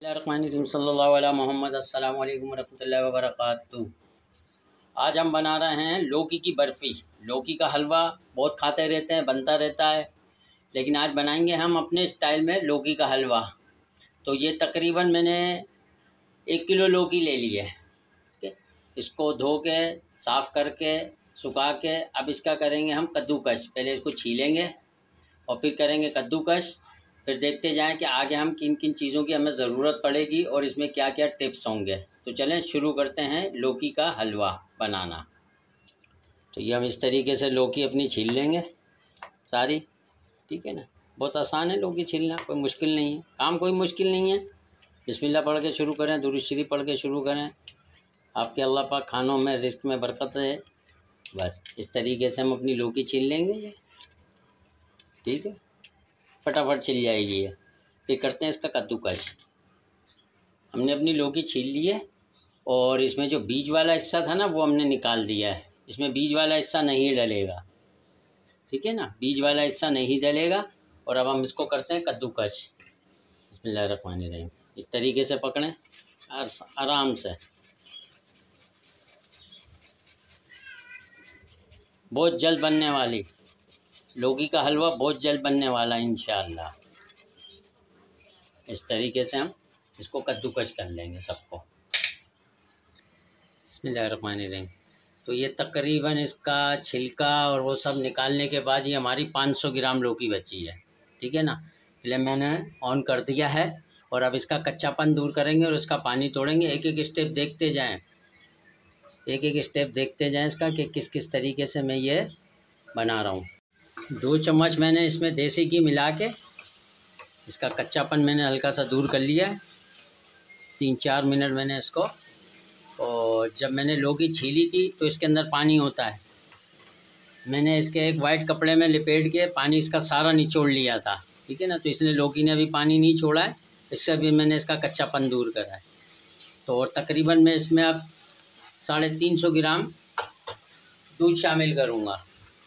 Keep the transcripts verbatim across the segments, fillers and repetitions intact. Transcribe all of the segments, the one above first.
बिस्मिल्लाहिर्रहमानिर्रहीम सल्लल्लाहु अला मोहम्मद अस्सलामु अलैकुम वरहमतुल्लाहि वबरकातुहू। आज हम बना रहे हैं लौकी की बर्फ़ी। लौकी का हलवा बहुत खाते रहते हैं, बनता रहता है, लेकिन आज बनाएंगे हम अपने स्टाइल में लौकी का हलवा। तो ये तकरीबन मैंने एक किलो लौकी ले ली है। ठीक है, इसको धो के साफ़ करके सुखा के अब इसका करेंगे हम कद्दूकस। पहले इसको छीलेंगे और फिर करेंगे कद्दूकस। फिर देखते जाएं कि आगे हम किन किन चीज़ों की हमें ज़रूरत पड़ेगी और इसमें क्या क्या टिप्स होंगे। तो चलें शुरू करते हैं लौकी का हलवा बनाना। तो ये हम इस तरीके से लौकी अपनी छील लेंगे सारी। ठीक है ना, बहुत आसान है लौकी छीलना, कोई मुश्किल नहीं है, काम कोई मुश्किल नहीं है। बिस्मिल्लाह पढ़ के शुरू करें, दुरूद शरीफ पढ़ के शुरू करें, आपके अल्लाह पाक खानों में रिस्क में बरकत है। बस इस तरीके से हम अपनी लौकी छील लेंगे। ठीक है, फटाफट छिल जाएगी ये। फिर करते हैं इसका कद्दूकस। हमने अपनी लौकी छील ली है और इसमें जो बीज वाला हिस्सा था ना वो हमने निकाल दिया है। इसमें बीज वाला हिस्सा नहीं डलेगा। ठीक है ना, बीज वाला हिस्सा नहीं डलेगा। और अब हम इसको करते हैं कद्दूकस। बिस्मिल्लाहिर्रहमानिर्रहीम। इस तरीके से पकड़ें आराम से। बहुत जल्द बनने वाली लौकी का हलवा, बहुत जल्द बनने वाला है इंशाअल्लाह। इस तरीके से हम इसको कद्दूकस कर लेंगे सबको। बिस्मिल्लाहिर्रहमानिर्रहीम। तो ये तकरीबन इसका छिलका और वो सब निकालने के बाद ये हमारी पाँच सौ ग्राम लौकी बची है। ठीक है ना, पहले मैंने ऑन कर दिया है और अब इसका कच्चापन दूर करेंगे और इसका पानी तोड़ेंगे। एक एक स्टेप देखते जाएं, एक एक स्टेप देखते जाएं इसका कि किस किस तरीके से मैं ये बना रहा हूँ। दो चम्मच मैंने इसमें देसी घी मिला के इसका कच्चापन मैंने हल्का सा दूर कर लिया है। तीन चार मिनट मैंने इसको, और जब मैंने लौकी छीली थी तो इसके अंदर पानी होता है, मैंने इसके एक वाइट कपड़े में लपेट के पानी इसका सारा निचोड़ लिया था। ठीक है ना, तो इसलिए लौकी ने अभी पानी नहीं छोड़ा है, इससे भी मैंने इसका कच्चापन दूर करा है। तो और तकरीबन मैं इसमें अब साढ़े तीन सौ ग्राम दूध शामिल करूँगा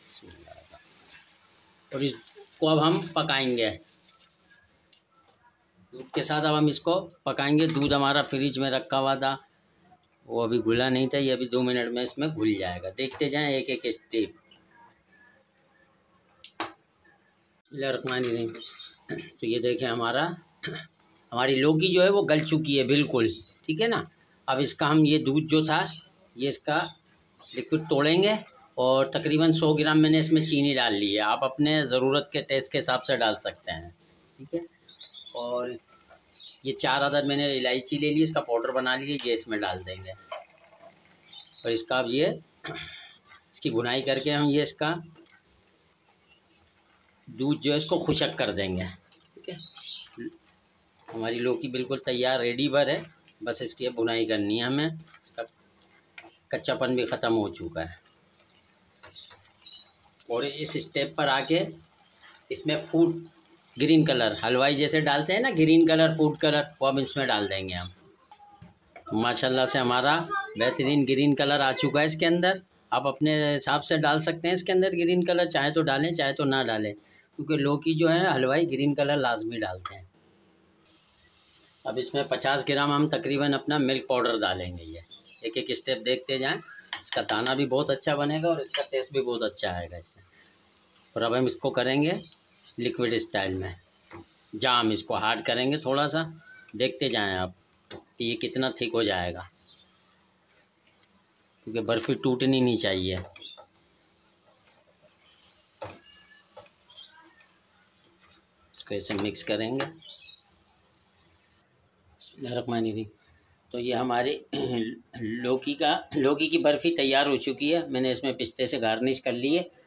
और इसको अब हम पकाएंगे। दूध के साथ अब हम इसको पकाएंगे। दूध हमारा फ्रिज में रखा हुआ था, वो अभी घुला नहीं था, ये अभी दो मिनट में इसमें घुल जाएगा। देखते जाएं एक एक स्टेप। बिस्मिल्लाहिर्रहमानिर्रहीम। तो ये देखें हमारा हमारी लौकी जो है वो गल चुकी है बिल्कुल। ठीक है ना, अब इसका हम ये दूध जो था ये इसका लिक्विड तोड़ेंगे और तकरीबन सौ ग्राम मैंने इसमें चीनी डाल ली है। आप अपने ज़रूरत के टेस्ट के हिसाब से डाल सकते हैं। ठीक है, और ये चार अदद मैंने इलायची ले ली, इसका पाउडर बना लिया, ये इसमें डाल देंगे। और इसका अब ये इसकी भुनाई करके हम ये इसका दूध जो है इसको खुशक कर देंगे। ठीक है, हमारी लौकी बिल्कुल तैयार रेडी भर है, बस इसकी भुनाई करनी है हमें। इसका कच्चापन भी ख़त्म हो चुका है। और इस स्टेप पर आके इसमें फूड ग्रीन कलर, हलवाई जैसे डालते हैं ना ग्रीन कलर, फूड कलर, वो अब इसमें डाल देंगे हम। माशाल्लाह से हमारा बेहतरीन ग्रीन कलर आ चुका है इसके अंदर। आप अपने हिसाब से डाल सकते हैं इसके अंदर ग्रीन कलर, चाहे तो डालें चाहे तो ना डालें, क्योंकि लौकी जो है हलवाई ग्रीन कलर लाजमी डालते हैं। अब इसमें पचास ग्राम हम तकरीबन अपना मिल्क पाउडर डालेंगे। ये एक एक स्टेप देखते जाएं, इसका दाना भी बहुत अच्छा बनेगा और इसका टेस्ट भी बहुत अच्छा आएगा इससे। और अब हम इसको करेंगे लिक्विड स्टाइल में, जाम इसको हार्ड करेंगे थोड़ा सा। देखते जाएं आप कि ये कितना थिक हो जाएगा, क्योंकि बर्फ़ी टूटनी नहीं चाहिए। इसको ऐसे मिक्स करेंगे। बिस्मिल्लाहिर्रहमानिर्रहीम। तो ये हमारी लौकी का लौकी की बर्फ़ी तैयार हो चुकी है। मैंने इसमें पिस्ते से गार्निश कर ली है